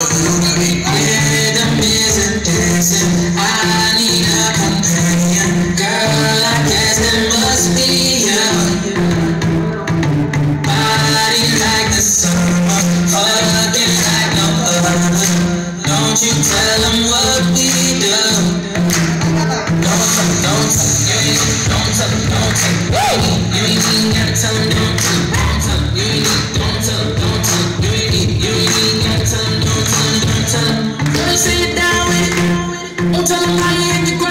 Rhythm isn't dancing. I need a companion. Girl, I guess it must be you. Body like the summer, hugging like no other. Don't you tell them what we do. Don't tell them, don't tell them, you ain't, don't tell them, don't tell them. You ain't even gotta tell them, don't tell them, don't tell them. You ain't need, don't tell them, don't tell them. You ain't even gotta tell them, don't tell them, don't tell them. Girl, say it down with it. Don't tell them how you hit the ground.